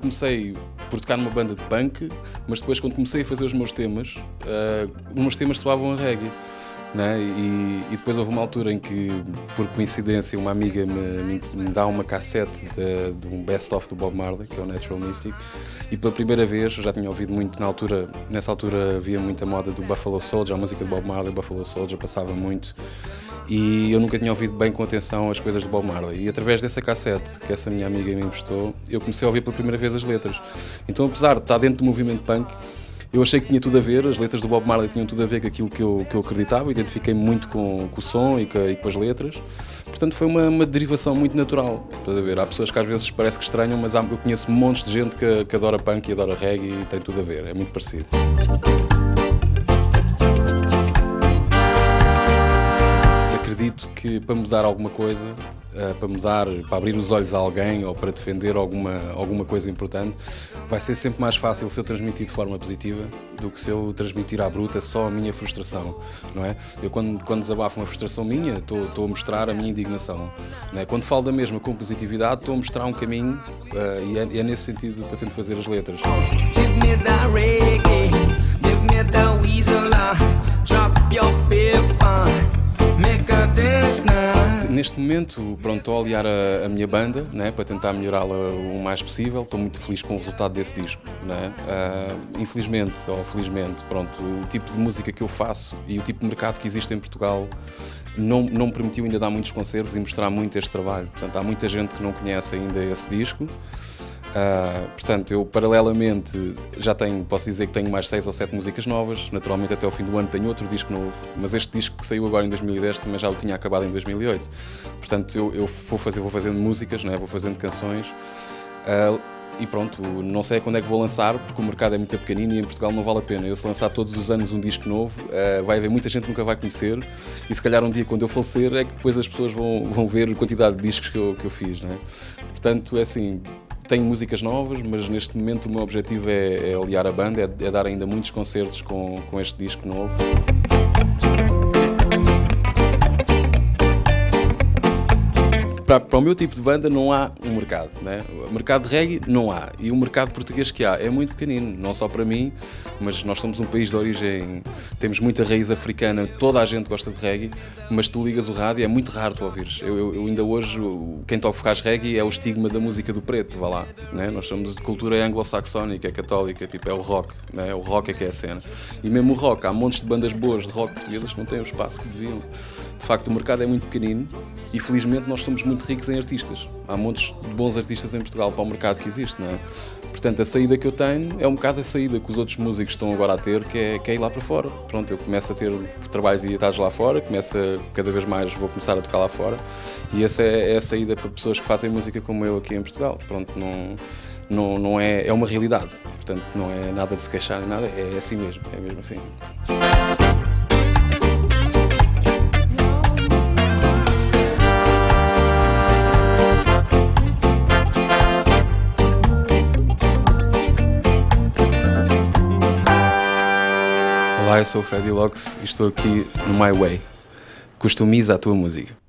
comecei por tocar numa banda de punk, mas depois quando comecei a fazer os meus temas soavam a reggae. Né? E depois houve uma altura em que, por coincidência, uma amiga me dá uma cassete de um best-of do Bob Marley, que é o Natural Mystic, e pela primeira vez, eu já tinha ouvido muito nessa altura havia muita moda do Buffalo Soldier, a música do Bob Marley, Buffalo Soldier, passava muito, e eu nunca tinha ouvido bem com atenção as coisas do Bob Marley, e através dessa cassete que essa minha amiga me emprestou, eu comecei a ouvir pela primeira vez as letras. Então, apesar de estar dentro do movimento punk, eu achei que tinha tudo a ver, as letras do Bob Marley tinham tudo a ver com aquilo que eu acreditava, identifiquei-me muito com o som e com as letras, portanto foi uma derivação muito natural, estás a ver? Há pessoas que às vezes parece que estranham, mas eu conheço montes de gente que adora punk e adora reggae e tem tudo a ver, é muito parecido. Acredito que para mudar alguma coisa, para abrir os olhos a alguém ou para defender alguma coisa importante, vai ser sempre mais fácil se eu transmitir de forma positiva do que se eu transmitir à bruta só a minha frustração, não é? Eu quando desabafo uma frustração minha, estou a mostrar a minha indignação, não é? Quando falo da mesma com positividade, estou a mostrar um caminho e é nesse sentido que eu tento fazer as letras. Neste momento, pronto, estou a aliar a minha banda, né, para tentar melhorá-la o mais possível. Estou muito feliz com o resultado desse disco, né? Infelizmente ou felizmente, pronto, o tipo de música que eu faço e o tipo de mercado que existe em Portugal não me permitiu ainda dar muitos concertos e mostrar muito este trabalho. Portanto, há muita gente que não conhece ainda esse disco. Portanto, eu paralelamente posso dizer que tenho mais 6 ou 7 músicas novas. Naturalmente, até ao fim do ano tenho outro disco novo, mas este disco que saiu agora em 2010 também já o tinha acabado em 2008. Portanto, eu vou fazendo músicas, né? Vou fazendo canções. E pronto, não sei quando é que vou lançar, porque o mercado é muito pequenino e em Portugal não vale a pena. Eu, se lançar todos os anos um disco novo, vai haver muita gente que nunca vai conhecer, e se calhar um dia, quando eu falecer, é que depois as pessoas vão ver a quantidade de discos que eu fiz, né? Portanto, é assim, tenho músicas novas, mas neste momento o meu objetivo é aliar a banda, é dar ainda muitos concertos com este disco novo. Para o meu tipo de banda não há um mercado, né? O mercado de reggae não há, e o mercado português que há é muito pequenino, não só para mim, mas nós somos um país de origem, temos muita raiz africana, toda a gente gosta de reggae, mas tu ligas o rádio, é muito raro tu ouvires. Eu ainda hoje, quem toca faz reggae é o estigma da música do preto, vá lá, né? Nós somos de cultura anglo-saxónica, é católica, tipo, é o rock, né? O rock é que é a cena. E mesmo o rock, há montes de bandas boas de rock portuguesas que não têm o espaço que deviam. De facto, o mercado é muito pequenino e felizmente nós somos muito ricos em artistas. Há montes de bons artistas em Portugal para o mercado que existe, não é? Portanto, a saída que eu tenho é um bocado a saída que os outros músicos estão agora a ter, que é ir lá para fora. Pronto, eu começo a ter trabalhos editados lá fora, cada vez mais vou começar a tocar lá fora, e essa é a saída para pessoas que fazem música como eu aqui em Portugal. Pronto, não é uma realidade, portanto não é nada de se queixar nem nada, é assim mesmo, é mesmo assim. Olá, eu sou o Freddy Locks e estou aqui no My Way. Customiza a tua música.